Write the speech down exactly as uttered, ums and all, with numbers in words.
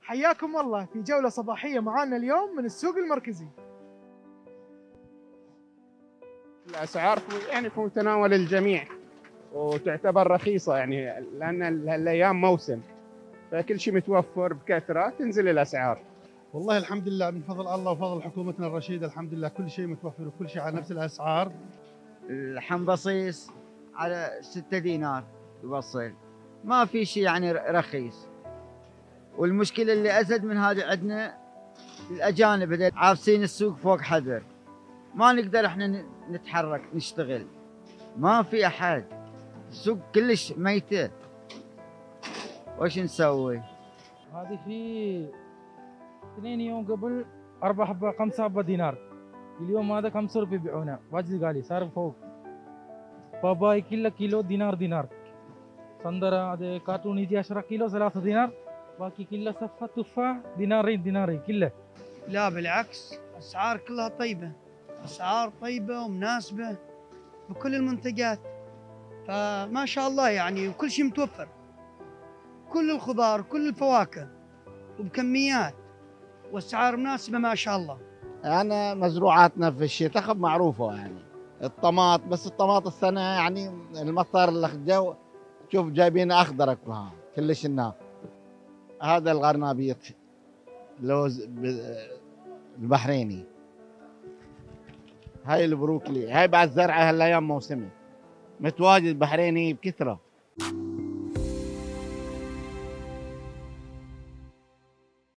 حياكم الله في جولة صباحية معانا اليوم من السوق المركزي. الأسعار في- يعني في متناول الجميع وتعتبر رخيصة، يعني لأن ال- الأيام موسم، فكل شيء متوفر بكثرة، تنزل الأسعار. والله الحمد لله من فضل الله وفضل حكومتنا الرشيدة، الحمد لله كل شيء متوفر وكل شيء على نفس الأسعار. الحنبصيص على ستة دينار يوصل، ما في شيء يعني رخيص. والمشكلة اللي أزد من هذه عندنا الأجانب بدأ عافسين السوق فوق حذر، ما نقدر احنا نتحرك نشتغل، ما في أحد، السوق كلش ميتة، وش نسوي؟ هذه في اثنين يوم قبل أربع حبة خمسة حبة دينار، اليوم هذا خمسة روبي يبيعونه، واجد غالي صار فوق. باباي كله كيلو دينار دينار، صندرة هذا كارتون يجي عشرة كيلو ثلاثة دينار، باقي كله صفة تفاح دينارين دينارين كله. لا بالعكس، أسعار كلها طيبة، أسعار طيبة ومناسبة بكل المنتجات، فما شاء الله يعني وكل شيء متوفر، كل الخضار كل الفواكه وبكميات وأسعار مناسبة ما شاء الله. أنا مزروعاتنا في الشتاء خب معروفة، يعني الطماط، بس الطماط السنة يعني المطر اللي الجو شوف جايبين أخضر أكوها كلش النار. هذا الغرنابيط لوز البحريني، هاي البروكلي، هاي بعد زرعة هالأيام موسمي، متواجد بحريني بكثرة.